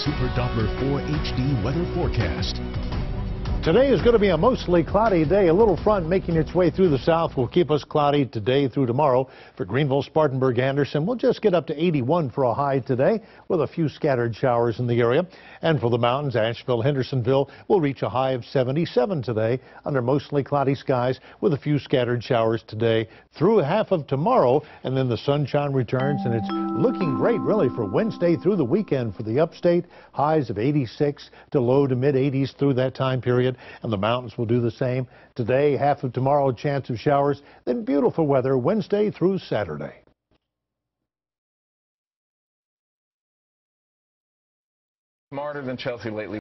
Super Doppler 4 HD weather forecast. Today is going to be a mostly cloudy day. A little front making its way through the south will keep us cloudy today through tomorrow. For Greenville, Spartanburg, Anderson, we'll just get up to 81 for a high today with a few scattered showers in the area. And for the mountains, Asheville, Hendersonville will reach a high of 77 today under mostly cloudy skies with a few scattered showers today through half of tomorrow. And then the sunshine returns, and it's looking great really for Wednesday through the weekend for the upstate. Highs of 86 to low to mid 80s through that time period. And the mountains will do the same. Today, half of tomorrow, a chance of showers, then beautiful weather Wednesday through Saturday. Smarter than Chelsea lately.